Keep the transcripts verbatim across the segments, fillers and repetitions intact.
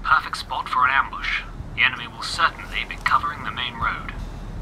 perfect spot for an ambush. The enemy will certainly be covering the main road.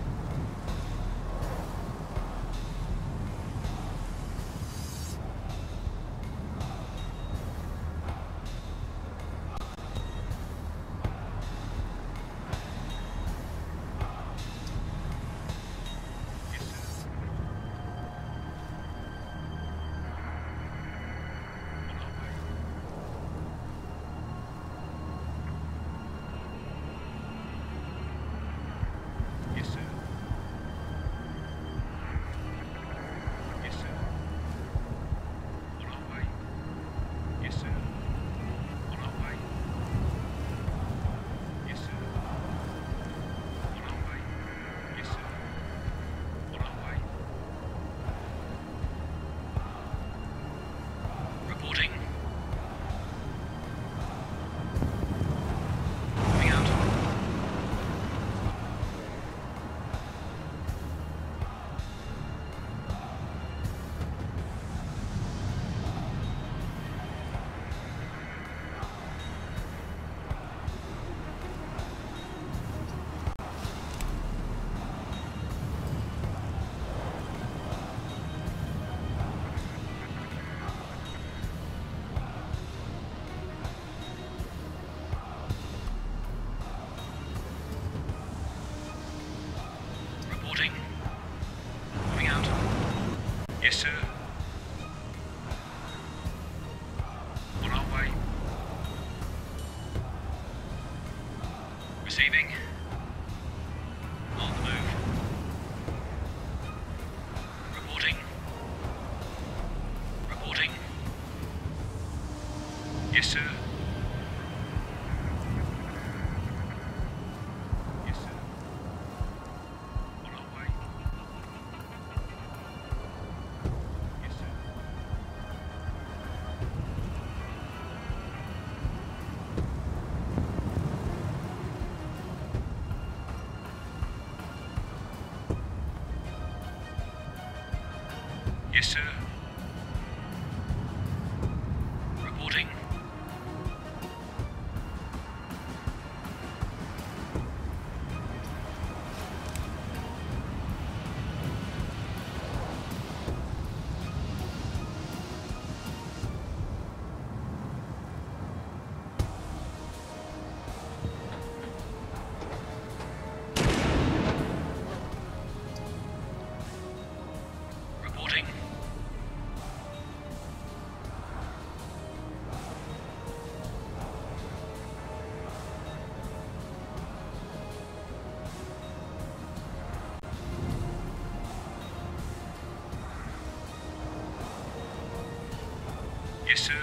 Yes, sir. On our way. Receiving. On the move. Reporting. Reporting. Yes, sir. Yes, sir. Reporting. Reporting. Yes, sir.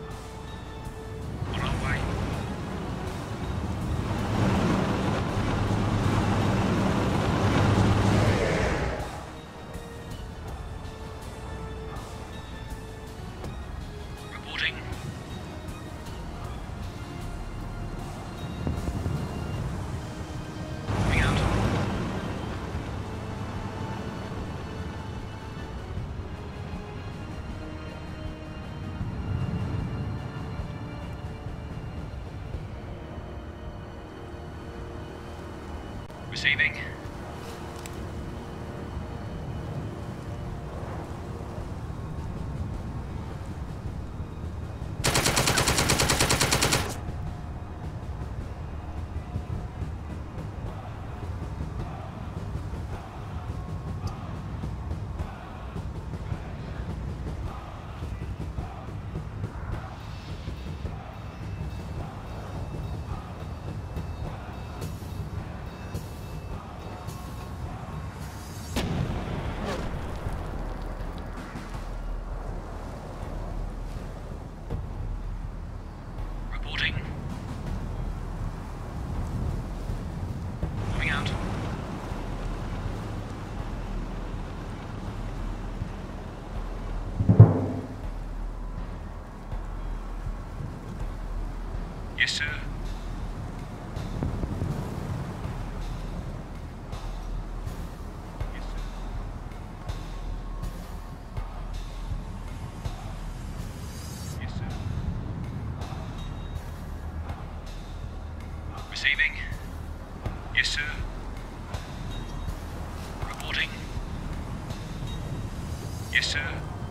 On our way. Reporting. Moving out. Receiving. Yes, sir.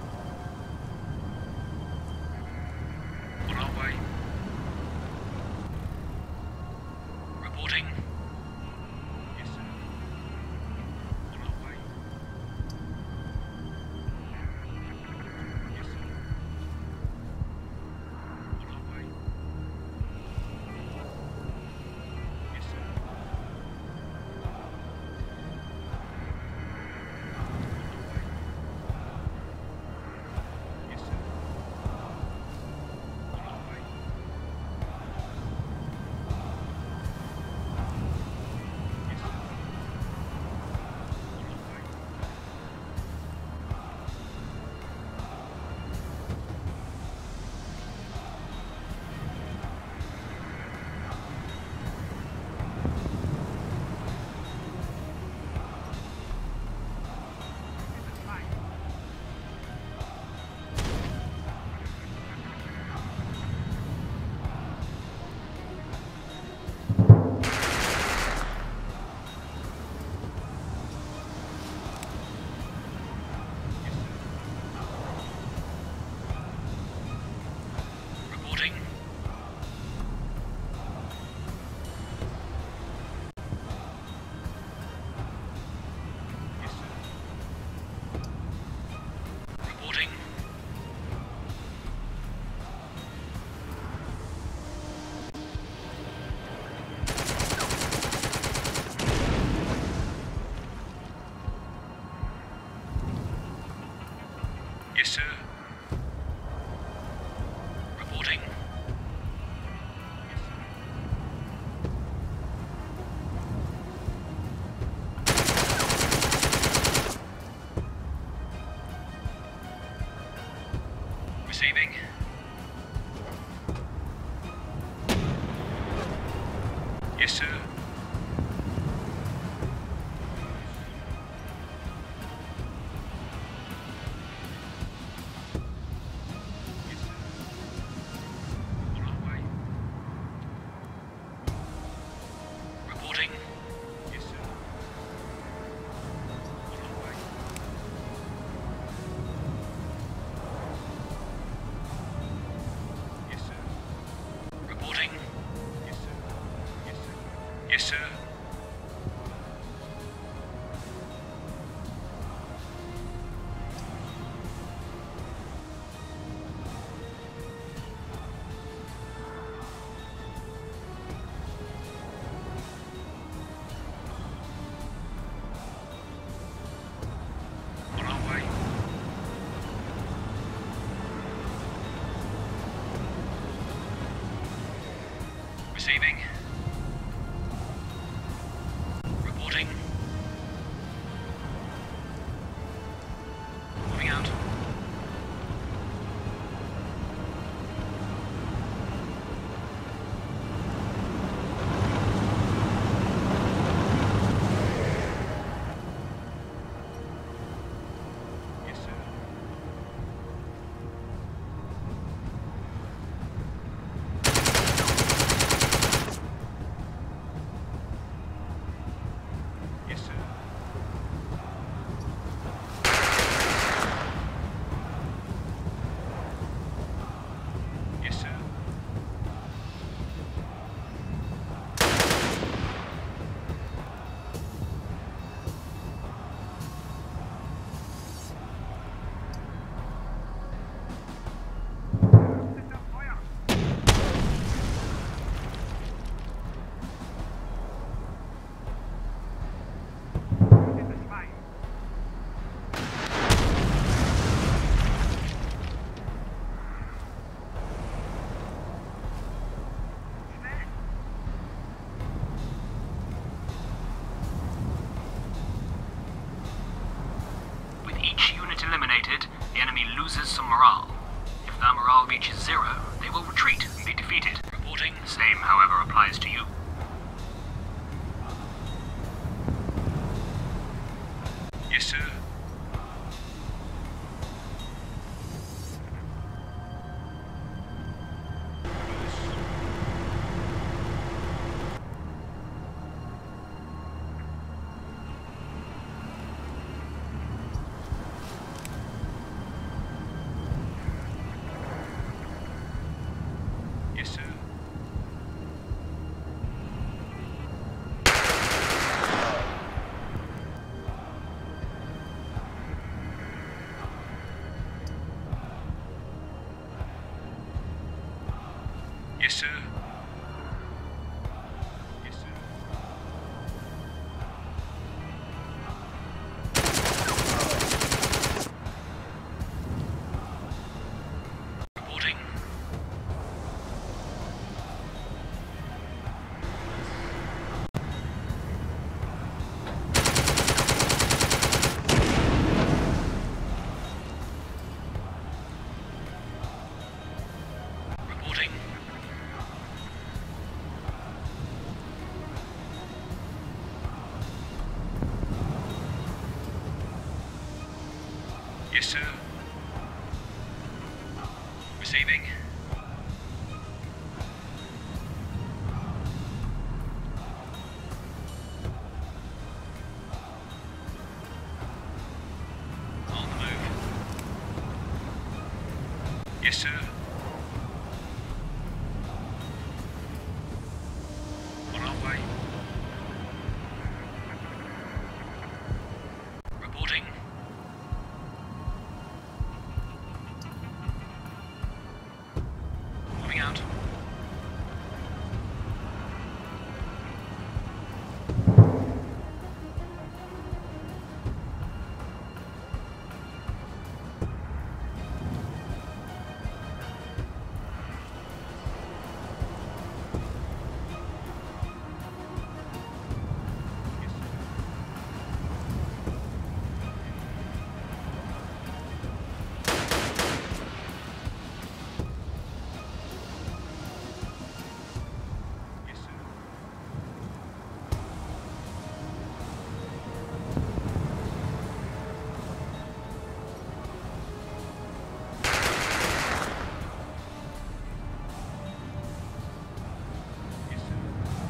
On our way. Reporting. Yes, sir. On our way. Yes, sir. On our way. Yes, sir. Yes, sir. On our way. Yes, sir. On our way. Reporting. Yes, sir. Reporting. Yes, sir. Reporting. Yes, sir. Receiving. Yes, sir. Yes, sir. On our way. Reporting. Yes, sir. On our way. Yes, sir. Reporting. Yes, sir. Yes, sir. Yes, sir. On our way. Receiving. Reporting. Moving out. Yes, sir. Yes, sir. Yes, sir. With each unit eliminated, the enemy loses some morale. If their morale reaches zero, they will retreat and be defeated. Reporting. Same, however, applies to you. Yes, sir. Yes, sir. Yes, sir. Reporting. Reporting. Yes, sir. Receiving. On the move. Yes, sir. On our way. Reporting. Moving out. Yes, sir. Yes, sir.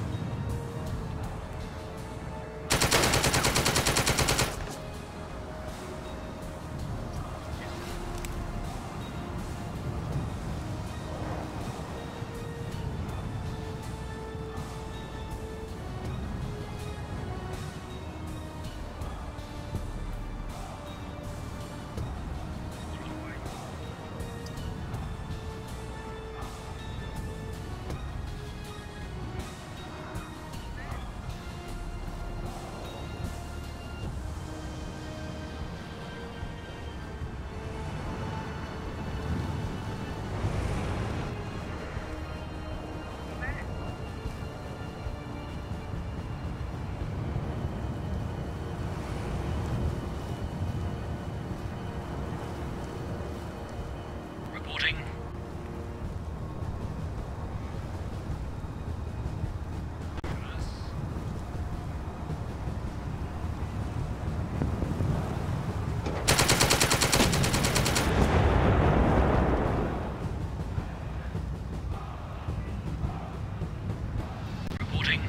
On our way. Reporting. Reporting.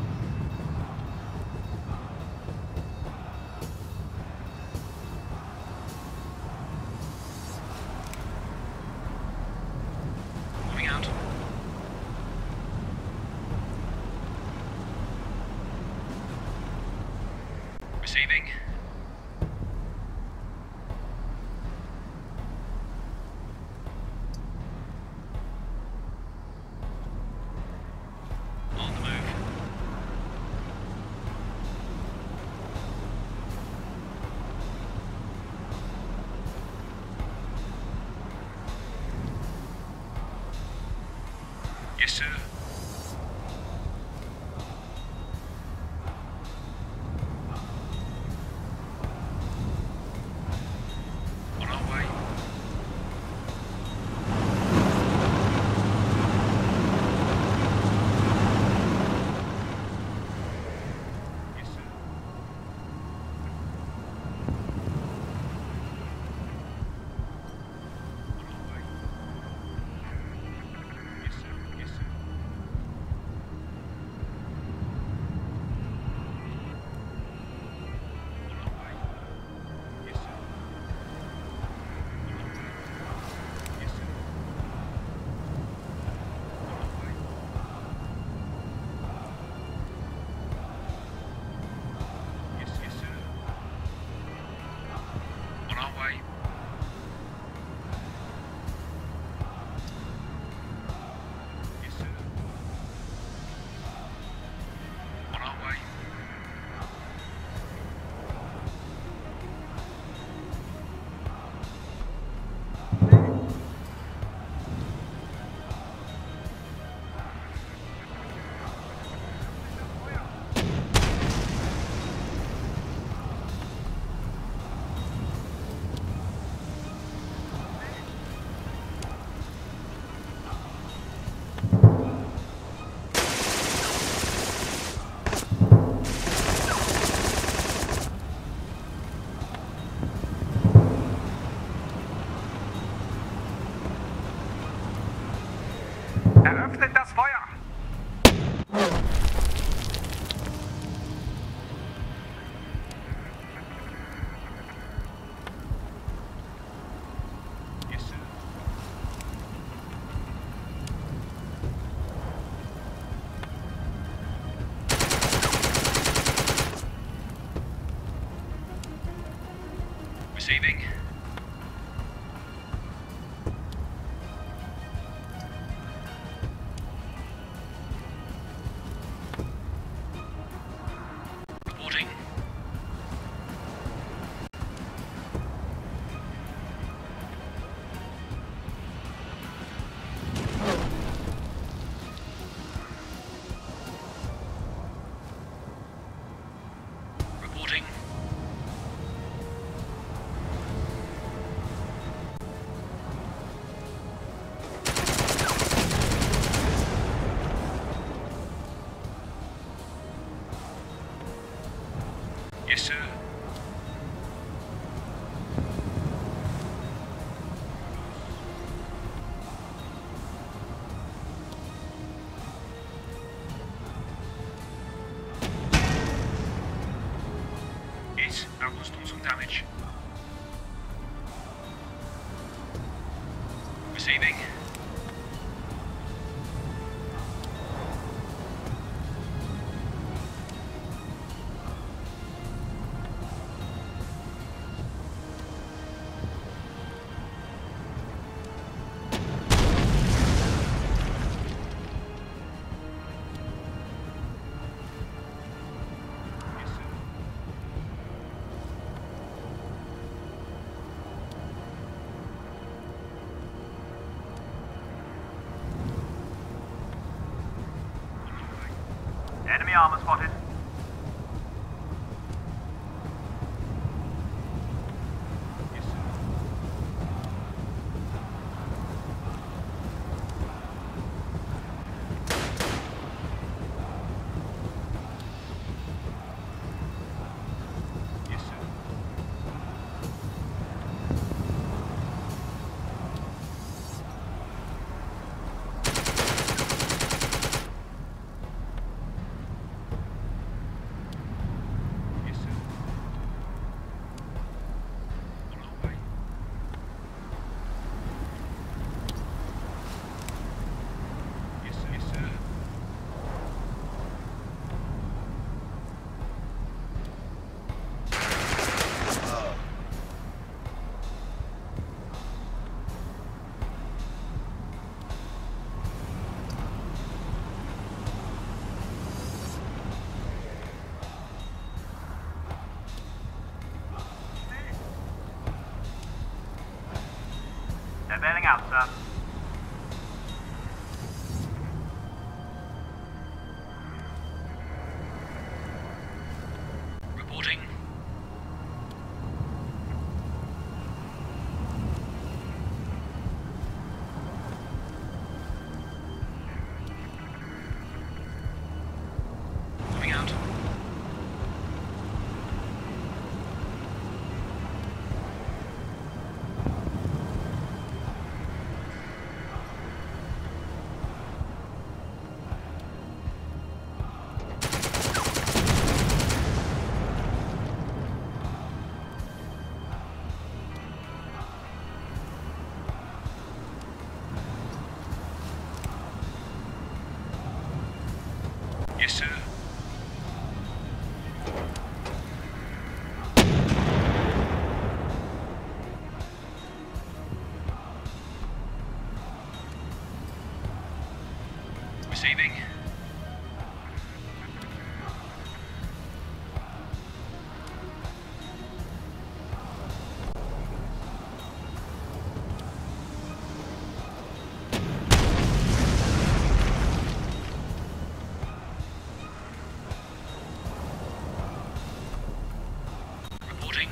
Moving out. Receiving. On the move. Yes, sir. On our way. Yes, sir. On our way. Yes, sir. Yes, sir. On our way. Yes, sir. On our way. Yes, sir. On our way. Yes, yes, sir. On our way. Yes, sir. Öffnet das Feuer! Yes, sir. Receiving. Reporting. Reporting. Yes, sir. Yes, that was done some damage. Receiving. Yes, sir. Enemy armor spotted. Yes, sir. Yes, sir. Yes, sir. On our way. Yes, sir. Yes, sir. They're bailing out, sir. Reporting. Moving out. Yes, sir. Receiving. Reporting.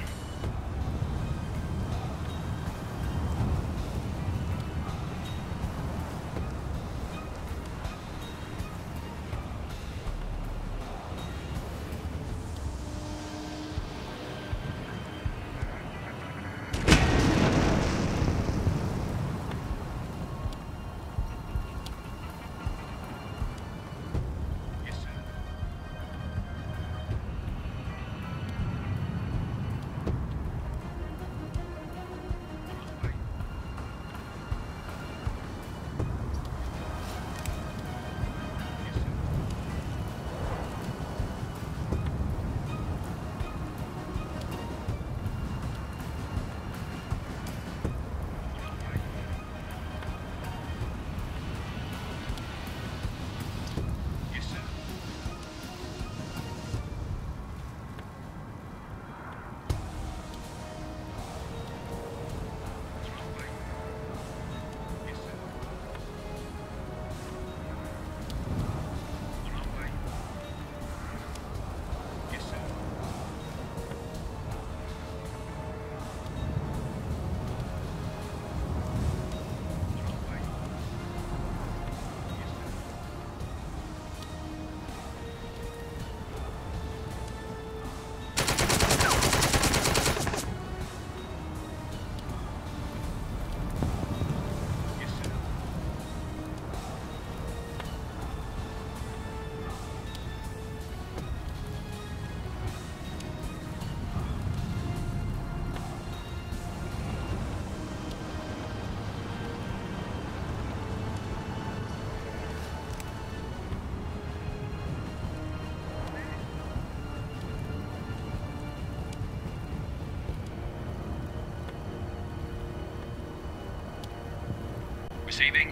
Receiving.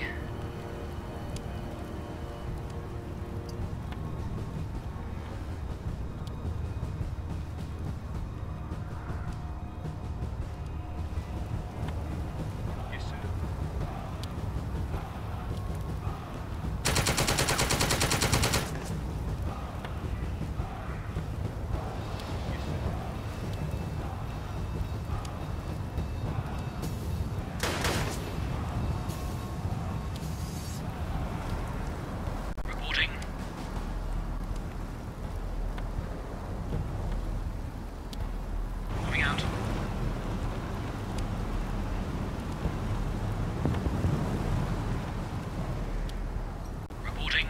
Yes, sir. Yes, sir. Reporting. Moving out. Reporting.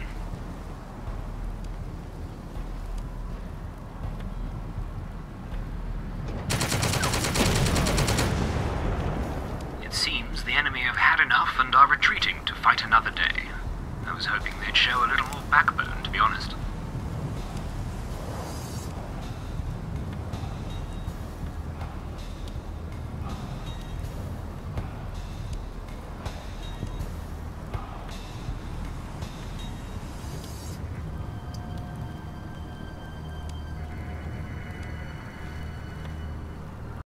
It seems the enemy have had enough and are retreating to fight another day. I was hoping they'd show a little more backbone, to be honest.